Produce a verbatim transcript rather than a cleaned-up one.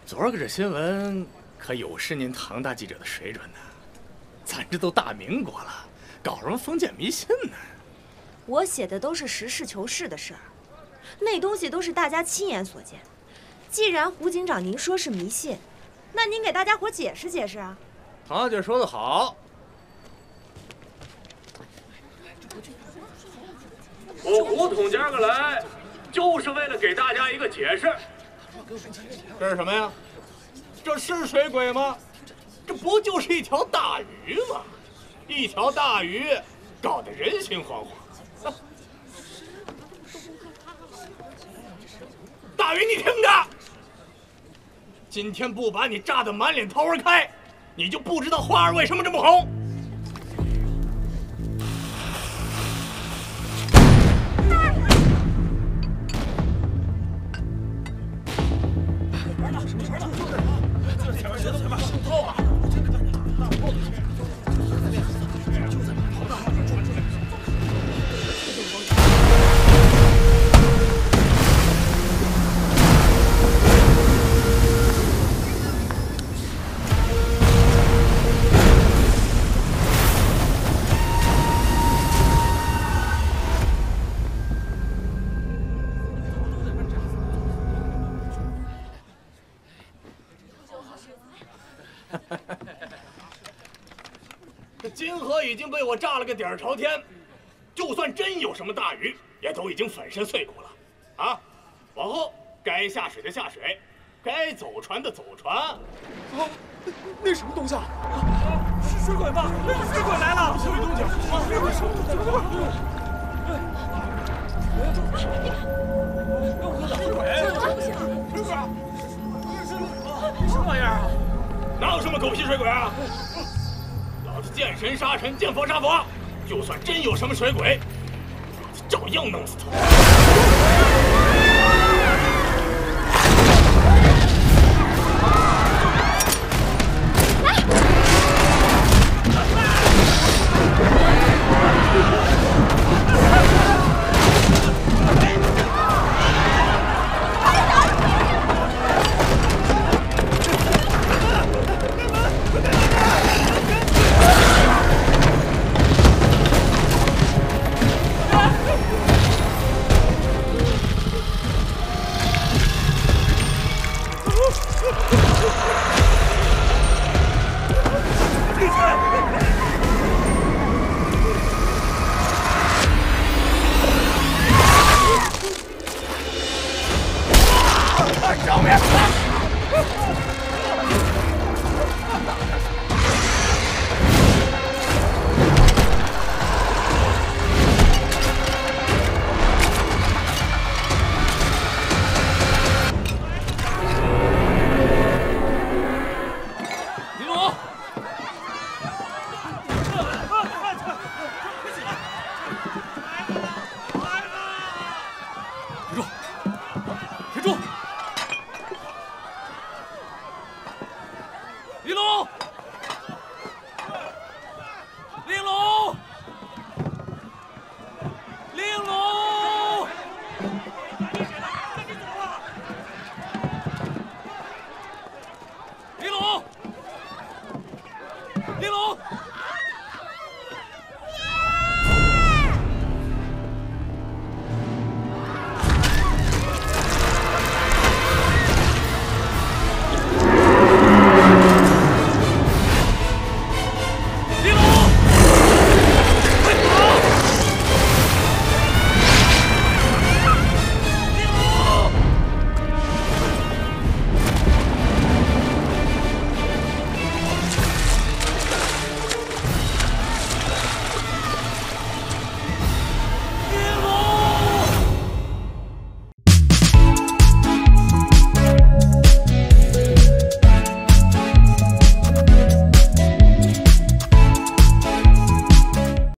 昨儿个这新闻可有失您唐大记者的水准呢。咱这都大民国了，搞什么封建迷信呢？ 我写的都是实事求是的事儿，那东西都是大家亲眼所见。既然胡警长您说是迷信，那您给大家伙解释解释啊。 唐大姐说得好。 我胡统今儿个来，就是为了给大家一个解释。 这是什么呀？这是水鬼吗？这不就是一条大鱼吗？一条大鱼，搞得人心惶惶。大鱼，你听着，今天不把你炸得满脸桃花开，你就不知道花儿为什么这么红。 这金河已经被我炸了个底儿朝天，就算真有什么大鱼，也都已经粉身碎骨了。啊，往后该下水的下水，该走船的走船。啊， 那什么东西啊？是水鬼吧？水鬼来了！什么东西？啊，那个什么东西？水鬼！水鬼！什么玩意儿啊？ 哪有什么狗屁水鬼啊！ 老子见神杀神，见佛杀佛，就算真有什么水鬼，老子照样弄死他！